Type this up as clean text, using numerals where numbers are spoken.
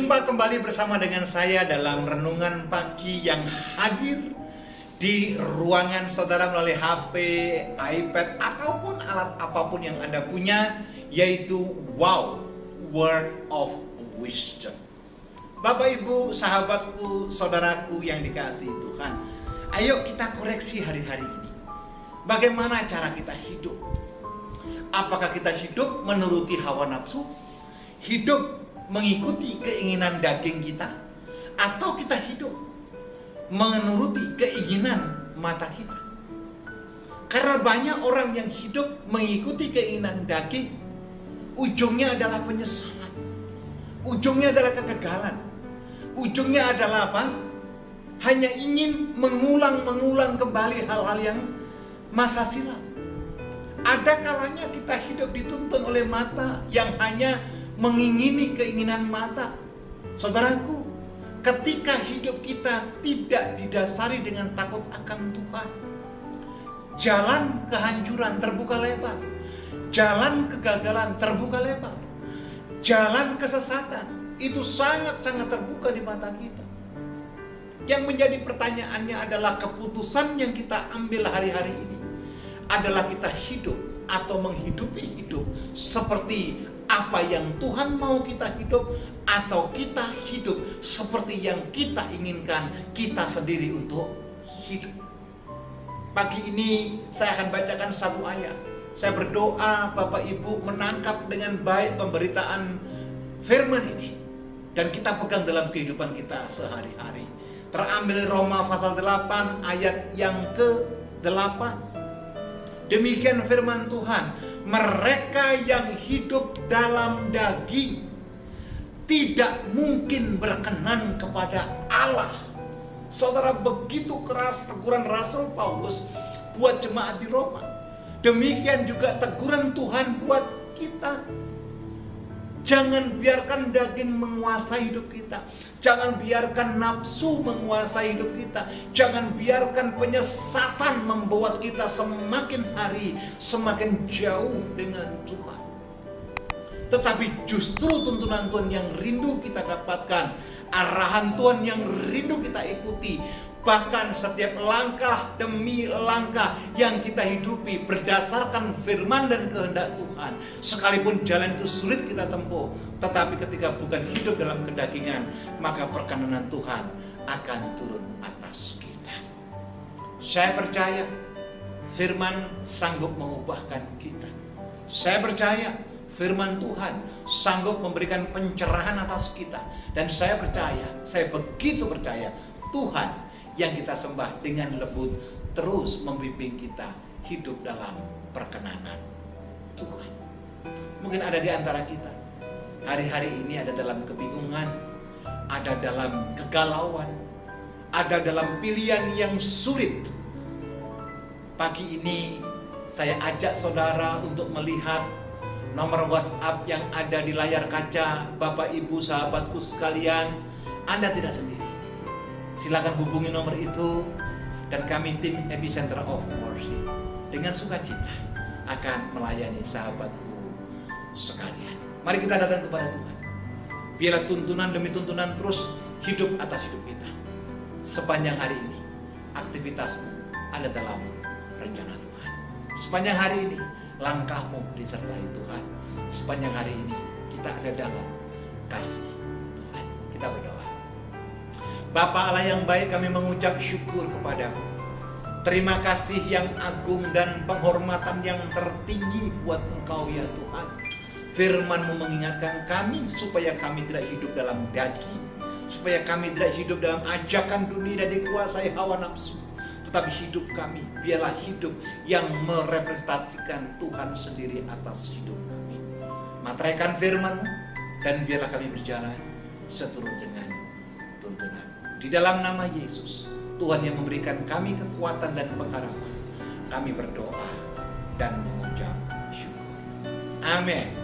Berjumpa kembali bersama dengan saya dalam renungan pagi yang hadir di ruangan saudara melalui HP, iPad, ataupun alat apapun yang Anda punya, yaitu Wow, Word of Wisdom. Bapak, Ibu, sahabatku, saudaraku yang dikasihi Tuhan, ayo kita koreksi hari-hari ini. Bagaimana cara kita hidup? Apakah kita hidup menuruti hawa nafsu? Hidup mengikuti keinginan daging kita, atau kita hidup menuruti keinginan mata kita? Karena banyak orang yang hidup mengikuti keinginan daging, ujungnya adalah penyesalan, ujungnya adalah kegagalan, ujungnya adalah apa? Hanya ingin mengulang kembali hal-hal yang masa silam. Ada kalanya kita hidup dituntun oleh mata yang hanya mengingini keinginan mata. Saudaraku, ketika hidup kita tidak didasari dengan takut akan Tuhan, jalan kehancuran terbuka lebar, jalan kegagalan terbuka lebar, jalan kesesatan itu sangat-sangat terbuka di mata kita. Yang menjadi pertanyaannya adalah keputusan yang kita ambil hari-hari ini adalah kita hidup atau menghidupi hidup seperti apa yang Tuhan mau kita hidup, atau kita hidup seperti yang kita inginkan kita sendiri untuk hidup. Pagi ini saya akan bacakan satu ayat. Saya berdoa Bapak Ibu menangkap dengan baik pemberitaan firman ini, dan kita pegang dalam kehidupan kita sehari-hari. Terambil Roma pasal 8 ayat yang ke-8. Demikian firman Tuhan, mereka yang hidup dalam daging tidak mungkin berkenan kepada Allah. Saudara, begitu keras teguran Rasul Paulus buat jemaat di Roma. Demikian juga teguran Tuhan buat kita. Jangan biarkan daging menguasai hidup kita. Jangan biarkan nafsu menguasai hidup kita. Jangan biarkan penyesatan membuat kita semakin hari semakin jauh dengan Tuhan. Tetapi justru tuntunan Tuhan yang rindu kita dapatkan, arahan Tuhan yang rindu kita ikuti, bahkan setiap langkah demi langkah yang kita hidupi berdasarkan firman dan kehendak Tuhan. Sekalipun jalan itu sulit kita tempuh, tetapi ketika bukan hidup dalam kedagingan, maka perkenanan Tuhan akan turun atas kita. Saya percaya firman sanggup mengubahkan kita. Saya percaya firman Tuhan sanggup memberikan pencerahan atas kita. Dan saya percaya, saya begitu percaya, Tuhan yang kita sembah dengan lembut terus membimbing kita hidup dalam perkenanan Tuhan. Mungkin ada di antara kita hari-hari ini ada dalam kebingungan, ada dalam kegalauan, ada dalam pilihan yang sulit. Pagi ini saya ajak saudara untuk melihat nomor WhatsApp yang ada di layar kaca. Bapak, Ibu, sahabatku sekalian, Anda tidak sendiri. Silakan hubungi nomor itu, dan kami tim Epicenter of Mercy dengan sukacita akan melayani sahabatku sekalian. Mari kita datang kepada Tuhan. Biarlah tuntunan demi tuntunan terus hidup atas hidup kita. Sepanjang hari ini aktivitasmu ada dalam rencana Tuhan. Sepanjang hari ini langkahmu disertai Tuhan. Sepanjang hari ini kita ada dalam kasih Tuhan. Kita berdoa. Bapa Allah yang baik, kami mengucap syukur kepadamu. Terima kasih yang agung dan penghormatan yang tertinggi buat Engkau ya Tuhan. Firman-Mu mengingatkan kami supaya kami tidak hidup dalam daging, supaya kami tidak hidup dalam ajakan dunia dan dikuasai hawa nafsu, tetapi hidup kami biarlah hidup yang merepresentasikan Tuhan sendiri atas hidup kami. Materaikan firman-Mu, dan biarlah kami berjalan seturut dengan tuntunan. Di dalam nama Yesus, Tuhan yang memberikan kami kekuatan dan pengharapan, kami berdoa dan mengucap syukur. Amin.